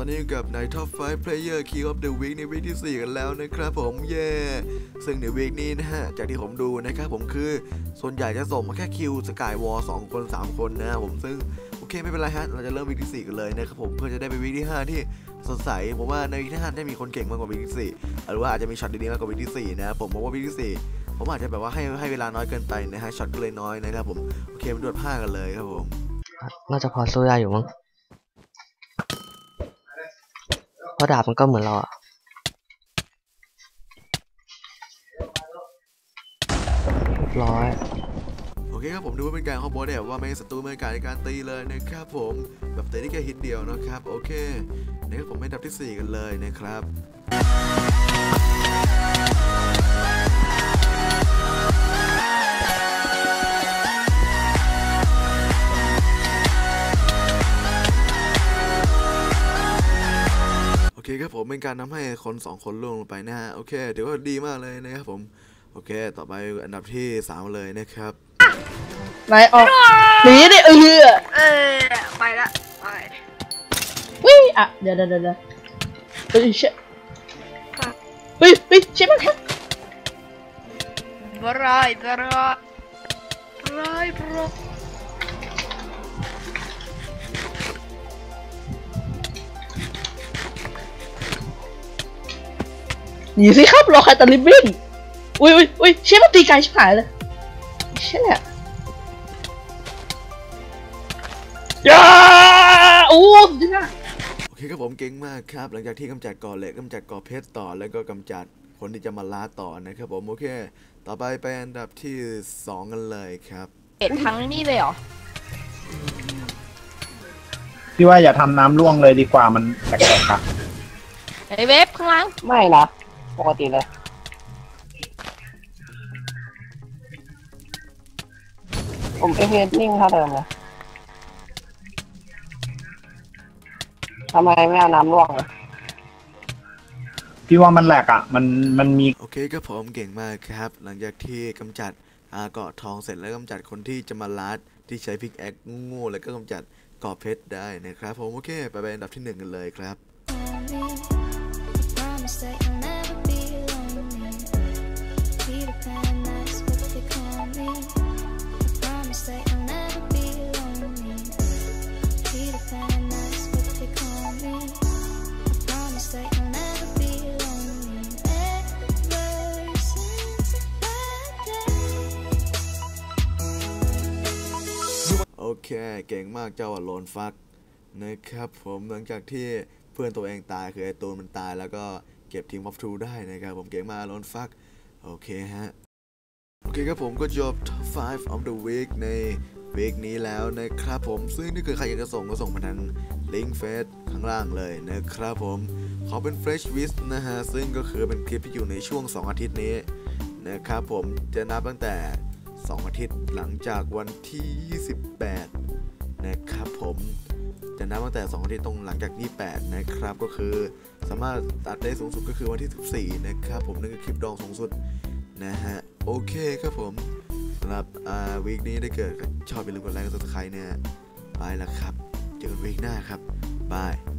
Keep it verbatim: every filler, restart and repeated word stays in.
อนนี้กับใน Top ไฟว์ Player Kill of the Week ในวีคที่สี่กันแล้วนะครับผมเย่ซึ่งในวีคนี้นะฮะจากที่ผมดูนะครับผมคือส่วนใหญ่จะส่งมาแค่คิวสกายวอลสองคนสามคนนะครับผมซึ่งโอเคไม่เป็นไรฮะเราจะเริ่มวีคที่สี่กันเลยนะครับผมเพื่อจะได้ไปวีคที่ห้าที่สดใสผมว่าในวีคที่ห้าได้มีคนเก่งมากกว่าวีคที่สี่หรือว่าอาจจะมีช็อตดีๆมากกว่าวีคที่สี่นะครับผมเพราะว่าวีคที่สี่ผมอาจจะแบบว่าให้ให้เวลาน้อยเกินไปนะฮะช็อตก็เลยน้อยนะครับผมโอเคมาดูผ้ากันเลยครับผมน่าจะพอสู้ได้อยู่มั้งเพราะดาบมันก็เหมือนเราอะร้อยโอเคครับผมดูว่าเป็นการคอมโบเนี่ยว่าไม่ศัตรูไม่การในการตีเลยนะครับผมแบบตีได้แค่ฮิตเดียวนะครับโอเคนะครับผมให้ดับที่สี่กันเลยนะครับโอเคครับผมเป็นการทำให้คนสองคนล่วงลงไปนะฮะโอเคถือว่าดีมากเลยนะครับผมโอเคต่อไปอันดับที่สามเลยนะครับไหนออกหนีดิเออเออไปละไปวิ่งอ่ะเดี๋ยวเดี๋ยวเดี๋ยวเฮ้ยเชเฮ้ยเฮ้ยเชมันแฮกบรายบรายบรายบรายหนีสิครับรอใครตะลิบบิ้งอุ้ยอุ้ยอุ้ยเชมันตีไกลชิบหายเลยเชี่ยยาโอ้ดีนะโอเคครับผมเก่งมากครับหลังจากที่กำจัดก่อเหล็กกำจัดก่อเพชรต่อแล้วก็กำจัดคนที่จะมาล้าต่อนะครับผมโอเคต่อไปไปอันดับที่สองกันเลยครับเอ็ดทั้งนี่เลยเหรอพี่ว่าอย่าทำน้ำร่วงเลยดีกว่ามันแปลกๆครับไอเว็บข้างล่างไม่นะปกติเลยผมเอฟเอสนิ่งเท่าเดิมเลยทำไมไม่เอาน้ำร่วงเลยพี่ว่ามันแหลกอ่ะมันมันมีโอเคครับผมเก่งมากครับหลังจากที่กำจัดอาเกาะทองเสร็จแล้วกำจัดคนที่จะมาลัดที่ใช้พิกแอคงูแล้วก็กำจัดเกาะเพชรได้นะครับผมโอเคไปไปอันดับที่หนึ่งกันเลยครับโอเคเก่งมากเจ้าโลนฟักนะครับผมหลังจากที่เพื่อนตัวเองตายคือไอตูนมันตายแล้วก็เก็บทีมออฟทูได้นะครับผมเก่งมากโลนฟักโอเคฮะโอเคครับผมก็จบ Top ไฟว์ of the week ในวีคนี้แล้วนะครับผมซึ่งถ้าเกิดใครอยากจะส่งก็ส่งมาทางลิงก์เฟซข้างล่างเลยนะครับผมขอเป็น Fresh Wish นะฮะซึ่งก็คือเป็นคลิปที่อยู่ในช่วงสองอาทิตย์นี้นะครับผมจะนับตั้งแต่สองอาทิตย์หลังจากวันที่ยี่สิบแปดนะครับผมจะนับตั้งแต่สองอาทิตย์ตรงหลังจากยี่สิบแปดนะครับก็คือสามารถตัดได้สูงสุดก็คือวันที่สิบสี่นะครับผมนั่นคือคลิปดองสูงสุดนะฮะโอเคครับผมสำหรับอ่าวีคนี้ได้เกิดชอบอย่าลืมกดไลค์กดซับสไครบ์เนี่ยไปแล้วครับเจอกันวีคหน้าครับบาย